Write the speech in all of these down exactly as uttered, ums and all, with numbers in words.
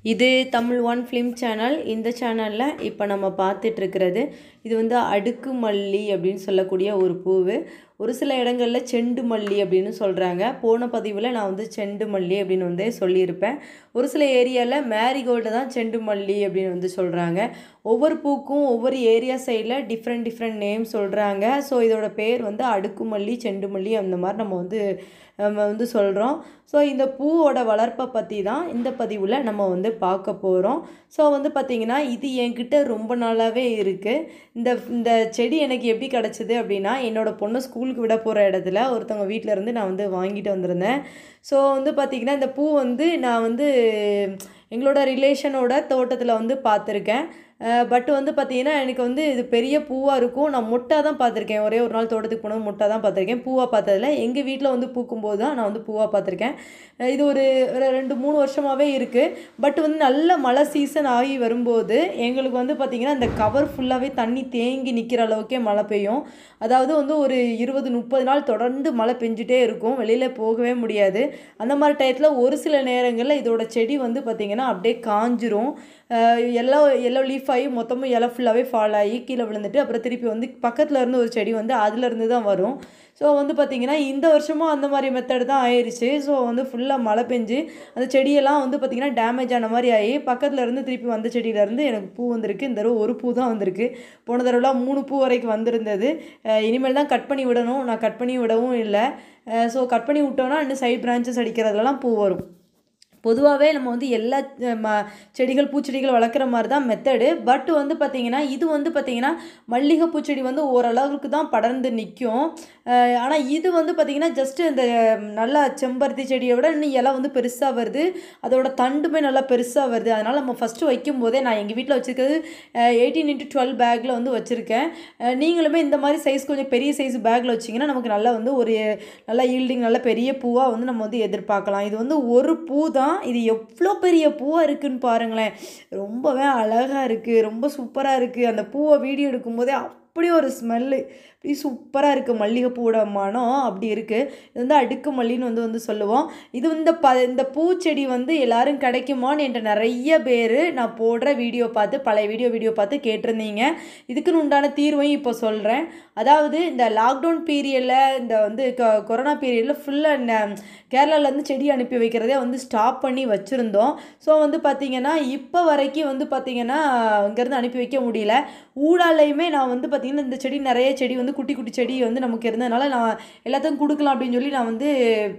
இது Tamil one film channel. இந்த சேனலில் இப்போ நம்ம பார்த்துட்ருக்கிறது இது வந்து அடுக்கு மல்லி அப்படின்னு சொல்லக்கூடிய ஒரு பூவு. ஒரு சில இடங்களில் செண்டு மல்லி அப்படின்னு சொல்கிறாங்க. போன பதிவில் நான் வந்து செண்டு மல்லி அப்படின்னு வந்து சொல்லியிருப்பேன். ஒரு சில ஏரியாவில் மேரிகோல்டு தான் செண்டு மல்லி அப்படின்னு வந்து சொல்கிறாங்க. ஒவ்வொரு பூக்கும் ஒவ்வொரு ஏரியா சைடில் டிஃப்ரெண்ட் டிஃப்ரெண்ட் நேம் சொல்கிறாங்க. ஸோ இதோட பேர் வந்து அடுக்கு மல்லி, செண்டு மல்லி அந்த மாதிரி நம்ம வந்து நம்ம வந்து சொல்கிறோம். ஸோ இந்த பூவோட வளர்ப்பை பற்றி தான் இந்த பதிவில் நம்ம வந்து பார்க்க போகிறோம். ஸோ வந்து பார்த்திங்கன்னா இது என்கிட்ட ரொம்ப நாளாகவே இருக்குது. இந்த இந்த செடி எனக்கு எப்படி கிடச்சிது அப்படின்னா, என்னோடய பொண்ணு ஸ்கூலுக்கு விட போகிற இடத்துல ஒருத்தவங்க வீட்டில் இருந்து நான் வந்து வாங்கிட்டு வந்திருந்தேன். ஸோ வந்து பார்த்திங்கன்னா இந்த பூ வந்து நான் வந்து எங்களோட ரிலேஷனோட தோட்டத்தில் வந்து பார்த்துருக்கேன். பட் வந்து பார்த்திங்கன்னா எனக்கு வந்து இது பெரிய பூவாக இருக்கும். நான் மொட்டாக தான் பார்த்துருக்கேன். ஒரே ஒரு நாள் தோட்டத்துக்கு போனது மொட்டாக தான் பார்த்துருக்கேன். பூவாக பார்த்ததில்ல. எங்கள் வீட்டில் வந்து பூக்கும்போது தான் நான் வந்து பூவாக பார்த்துருக்கேன். இது ஒரு ரெண்டு மூணு வருஷமாகவே இருக்குது. பட் வந்து நல்ல மழை சீசன் ஆகி வரும்போது எங்களுக்கு வந்து பார்த்திங்கன்னா இந்த கவர் ஃபுல்லாகவே தண்ணி தேங்கி நிற்கிற அளவுக்கே மழை பெய்யும். அதாவது வந்து ஒரு இருபது முப்பது நாள் தொடர்ந்து மழை பெஞ்சிட்டே இருக்கும். வெளியில் போகவே முடியாது. அந்த மாதிரி டயத்தில் ஒரு சில நேரங்களில் இதோட செடி வந்து பார்த்திங்கன்னா அப்படியே காஞ்சிரும். எல்லோ எல்லோ லீஃப் ஆகி மொத்தமும் இலை ஃபுல்லாகவே ஃபால் ஆகி கீழே விழுந்துட்டு அப்புறம் திருப்பி வந்து பக்கத்தில் இருந்து ஒரு செடி வந்து அதுலேருந்து தான் வரும். ஸோ வந்து பார்த்திங்கன்னா இந்த வருஷமும் அந்த மாதிரி மெத்தட் தான் ஆயிடுச்சு. ஸோ வந்து ஃபுல்லாக மழை பெஞ்சு அந்த செடியெல்லாம் வந்து பார்த்திங்கன்னா டேமேஜ் ஆன மாதிரி ஆகி பக்கத்தில் இருந்து திருப்பி வந்த செடியிலேருந்து எனக்கு பூ வந்திருக்கு. இந்த தடவை ஒரு பூ தான் வந்திருக்கு. போன தடவைலாம் மூணு பூ வரைக்கும் வந்திருந்தது. இனிமேல் தான் கட் பண்ணி விடணும். நான் கட் பண்ணி விடவும் இல்லை. ஸோ கட் பண்ணி விட்டோன்னா இன்னும் சைட் பிரான்ச்சஸ் அடிக்கிறதுலலாம் பூ வரும். பொதுவாகவே நம்ம வந்து எல்லா ம செடிகள் பூச்செடிகள் வளர்க்குற மாதிரி தான் மெத்தடு. பட் வந்து பார்த்திங்கன்னா இது வந்து பார்த்திங்கன்னா மல்லிகை பூச்செடி வந்து ஓரளவுக்கு தான் படர்ந்து நிற்கும். ஆனால் இது வந்து பார்த்திங்கன்னா ஜஸ்ட்டு இந்த நல்லா செம்பருத்தி செடியை விட இன்னும் இலை வந்து பெருசாக வருது. அதோட தண்டுமே நல்லா பெருசாக வருது. அதனால் நம்ம ஃபஸ்ட்டு வைக்கும் போதே நான் எங்கள் வீட்டில் வச்சுருக்கிறது எயிட்டீன் இன்ட்டு டுவெல் பேக்கில் வந்து வச்சுருக்கேன். நீங்களுமே இந்த மாதிரி சைஸ் கொஞ்சம் பெரிய சைஸ் பேக்கில் வச்சிங்கன்னா நமக்கு நல்லா வந்து ஒரு நல்லா ஈல்டிங் நல்ல பெரிய பூவாக வந்து நம்ம வந்து எதிர்பார்க்கலாம். இது வந்து ஒரு பூ தான். இது எவ்வளோ பெரிய பூவாக இருக்குதுன்னு பாருங்களேன். ரொம்பவே அழகாக இருக்குது. ரொம்ப சூப்பராக இருக்குது. அந்த பூவை வீடியோ எடுக்கும்போதே அப்படி ஒரு ஸ்மெல்லு அப்படி சூப்பராக இருக்குது. மல்லிகைப்பூவோட மனம் அப்படி இருக்குது. இது வந்து அடுக்கு மல்லின்னு வந்து வந்து சொல்லுவோம். இது இந்த ப இந்த பூச்செடி வந்து எல்லோரும் கிடைக்குமான்னு என்கிட்ட நிறைய பேர் நான் போடுற வீடியோ பார்த்து பழைய வீடியோ வீடியோ பார்த்து கேட்டிருந்தீங்க. இதுக்குன்னு உண்டான தீர்வையும் இப்போ சொல்கிறேன். அதாவது இந்த லாக்டவுன் பீரியடில் இந்த வந்து கொ கொரோனா பீரியடில் ஃபுல்லாக இந்த கேரளாவிலேருந்து செடி அனுப்பி வைக்கிறதே வந்து ஸ்டாப் பண்ணி வச்சுருந்தோம். ஸோ வந்து பார்த்திங்கன்னா இப்போ வரைக்கும் வந்து பார்த்திங்கன்னா இங்கேருந்து அனுப்பி வைக்க முடியல. ஊடாலையுமே நான் வந்து பார்த்திங்கன்னா இந்த செடி நிறைய செடி வந்து குட்டி குட்டி செடி வந்து நமக்கு இருந்ததுனால நான் எல்லாத்துக்கும் கொடுக்கலாம் அப்படின்னு சொல்லி நான் வந்து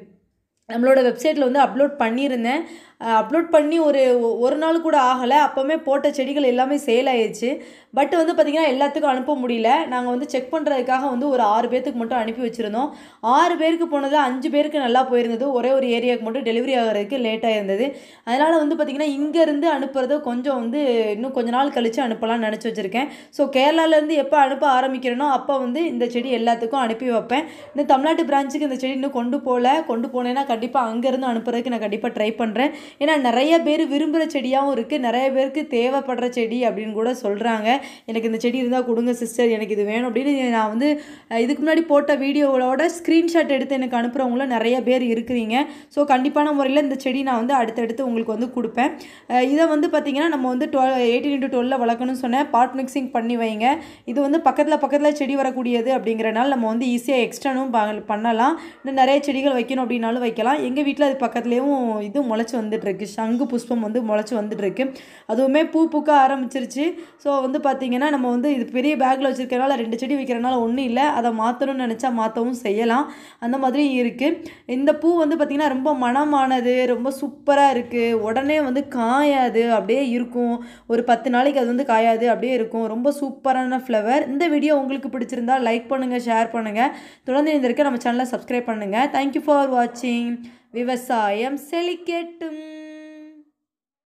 நம்மளோட வெப்சைட்டில் வந்து அப்லோட் பண்ணியிருந்தேன். அப்லோட் பண்ணி ஒரு ஒரு நாள் கூட ஆகலை. அப்போவுமே போட்ட செடிகள் எல்லாமே சேல் ஆயிடுச்சு. பட் வந்து பார்த்திங்கன்னா எல்லாத்துக்கும் அனுப்ப முடியல. நாங்கள் வந்து செக் பண்ணுறதுக்காக வந்து ஒரு ஆறு பேருக்கு மட்டும் அனுப்பி வச்சுருந்தோம். ஆறு பேருக்கு போனதில் அஞ்சு பேருக்கு நல்லா போயிருந்தது. ஒரே ஒரு ஏரியாவுக்கு மட்டும் டெலிவரி ஆகிறதுக்கு லேட்டாக இருந்தது. அதனால் வந்து பார்த்திங்கன்னா இங்கேருந்து அனுப்புறது கொஞ்சம் வந்து இன்னும் கொஞ்ச நாள் கழித்து அனுப்பலாம்னு நினச்சி வச்சுருக்கேன். ஸோ கேரளாவிலேருந்து எப்போ அனுப்ப ஆரம்பிக்கிறேனோ அப்போ வந்து இந்த செடி எல்லாத்துக்கும் அனுப்பி வைப்பேன். இந்த தமிழ்நாட்டு பிரான்ச்சுக்கு இந்த செடி இன்னும் கொண்டு போகல. கொண்டு போனேன்னா கண்டிப்பாக அங்கேருந்து அனுப்புறதுக்கு நான் கண்டிப்பாக ட்ரை பண்ணுறேன். ஏன்னா நிறைய பேர் விரும்புகிற செடியாகவும் இருக்குது. நிறைய பேருக்கு தேவைப்படுற செடி அப்படின்னு கூட சொல்கிறாங்க. எனக்கு இந்த செடி இருந்தால் கொடுங்க சிஸ்டர், எனக்கு இது வேணும் அப்படின்னு நான் வந்து இதுக்கு முன்னாடி போட்ட வீடியோவோட ஸ்க்ரீன்ஷாட் எடுத்து எனக்கு அனுப்புகிறவங்களும் நிறைய பேர் இருக்கிறீங்க. ஸோ கண்டிப்பான முறையில் இந்த செடி நான் வந்து அடுத்தடுத்து உங்களுக்கு வந்து கொடுப்பேன். இதை வந்து பார்த்திங்கன்னா நம்ம வந்து டுவெல் எயிட்டீன் இன்ட்டு டுவெல்ல வளர்க்கணும்னு சொன்னேன். பாட் மிக்சிங் பண்ணி வைங்க. இது வந்து பக்கத்தில் பக்கத்தில் செடி வரக்கூடியது அப்படிங்கிறனால நம்ம வந்து ஈஸியாக எக்ஸ்டர்னும் பண்ணலாம். இன்னும் நிறைய செடிகள் வைக்கணும் அப்படின்னாலும் வைக்கலாம். எங்கள் வீட்டில் அது பக்கத்துலேயும் இது முளைச்சி வந்துட்டுருக்கு. சங்கு புஷ்பம் வந்து முளைச்சி வந்துட்டுருக்கு. அதுவுமே பூ பூக்க ஆரம்பிச்சிருச்சு. ஸோ வந்து பார்த்திங்கன்னா நம்ம வந்து இது பெரிய பேக்கில் வச்சுருக்கனால ரெண்டு செடி வைக்கிறனால ஒன்றும் இல்லை. அதை மாற்றணும்னு நினச்சா மாற்றவும் செய்யலாம். அந்த மாதிரி இருக்குது. இந்த பூ வந்து பார்த்திங்கன்னா ரொம்ப மனமானது. ரொம்ப சூப்பராக இருக்குது. உடனே வந்து காயாது, அப்படியே இருக்கும். ஒரு பத்து நாளைக்கு அது வந்து காயாது, அப்படியே இருக்கும். ரொம்ப சூப்பரான ஃப்ளவர். இந்த வீடியோ உங்களுக்கு பிடிச்சிருந்தா லைக் பண்ணுங்கள், ஷேர் பண்ணுங்கள். தொடர்ந்து இருந்திருக்க நம்ம சேனலை சப்ஸ்கிரைப் பண்ணுங்கள். தேங்க்யூ ஃபார் வாட்சிங். விவசாயம் செழிக்கட்டும்.